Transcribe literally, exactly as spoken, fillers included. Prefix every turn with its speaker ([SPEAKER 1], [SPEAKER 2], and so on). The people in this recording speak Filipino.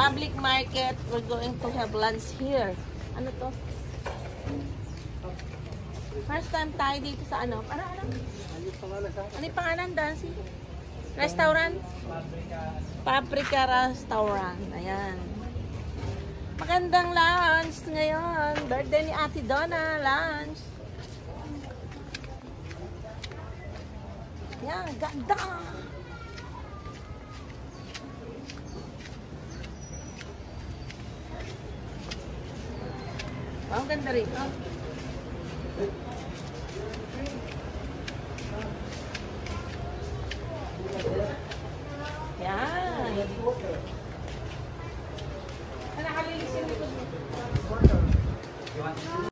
[SPEAKER 1] public market. We're going to have lunch here. Ano to? First time tayo dito sa ano? Ano, ano? Ano yung pangalan, Dancy? Restaurant? Paprika Restaurant. Ayan. Magandang lunch ngayon. Birthday ni Ate Donna. Lunch. Ayan, ganda! Wow, ganda rin. Oh. Yan. Nakalilis yung likod mo.